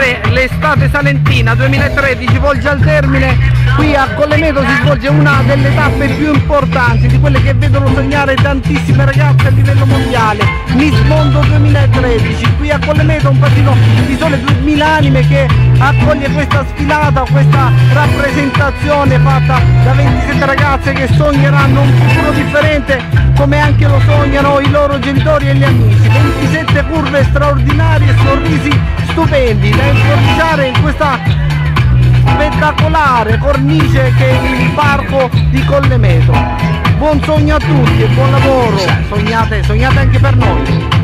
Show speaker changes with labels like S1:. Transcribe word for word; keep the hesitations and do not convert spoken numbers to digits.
S1: mentre l'estate salentina duemilatredici volge al termine, qui a Collemeto si svolge una delle tappe più importanti, di quelle che vedono sognare tantissime ragazze a livello mondiale, Miss Mondo duemilatredici. Qui a Collemeto un paesino di sole duemila anime che accoglie questa sfilata, questa rappresentazione fatta da ventisette ragazze che sogneranno un futuro differente, come anche lo sognano i loro genitori e gli amici. ventisette curve straordinarie e sorrisi stupendi da incorniciare in questa spettacolare cornice che è il parco di Collemeto. Buon sogno a tutti e buon lavoro, sognate, sognate anche per noi.